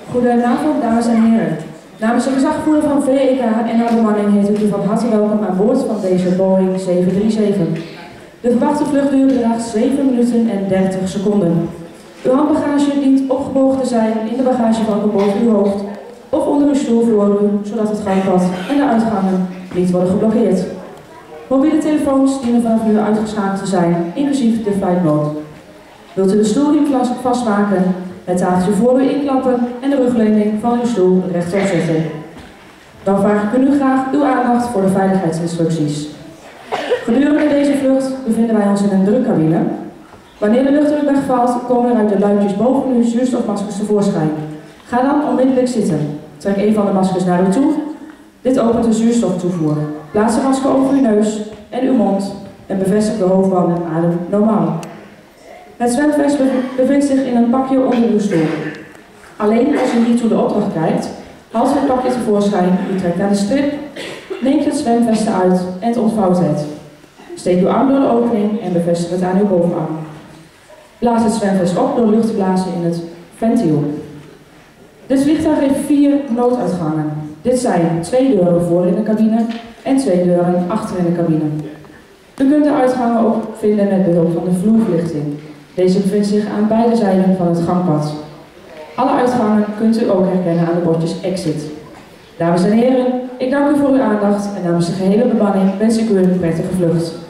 Goedenavond, dames en heren. Namens de gezagvoerder van VEK en haar bemanning heet ik u van harte welkom aan boord van deze Boeing 737. De verwachte vluchtduur bedraagt 7 minuten en 30 seconden. Uw handbagage dient opgebogen te zijn in de bagagevakken boven uw hoofd of onder uw stoel voor u, zodat het gangpad en de uitgangen niet worden geblokkeerd. Mobiele telefoons dienen vanaf nu uitgeschakeld te zijn, inclusief de flight mode. Wilt u de stoelriem vastmaken, het tafeltje voor u inklappen en de rugleuning van uw stoel rechtop zetten. Dan vraag ik u nu graag uw aandacht voor de veiligheidsinstructies. Gedurende deze vlucht bevinden wij ons in een drukcabine. Wanneer de luchtdruk wegvalt, komen er uit de luikjes boven u zuurstofmaskers tevoorschijn. Ga dan onmiddellijk zitten. Trek een van de maskers naar u toe. Dit opent de zuurstoftoevoer. Plaats de masker over uw neus en uw mond en bevestig de hoofdwand en adem normaal. Het zwemvest bevindt zich in een pakje onder uw stoel. Alleen als u hiertoe de opdracht krijgt, haalt u het pakje tevoorschijn, u trekt aan de strip, neemt het zwemvest uit en ontvouwt het. Steek uw arm door de opening en bevestig het aan uw bovenarm. Blaas het zwemvest op door lucht te blazen in het ventiel. Dit vliegtuig heeft 4 nooduitgangen. Dit zijn 2 deuren voor in de cabine en 2 deuren achter in de cabine. U kunt de uitgangen ook vinden met behulp van de vloerverlichting. Deze bevindt zich aan beide zijden van het gangpad. Alle uitgangen kunt u ook herkennen aan de bordjes Exit. Dames en heren, ik dank u voor uw aandacht en namens de gehele bemanning wens ik u een prettige vlucht.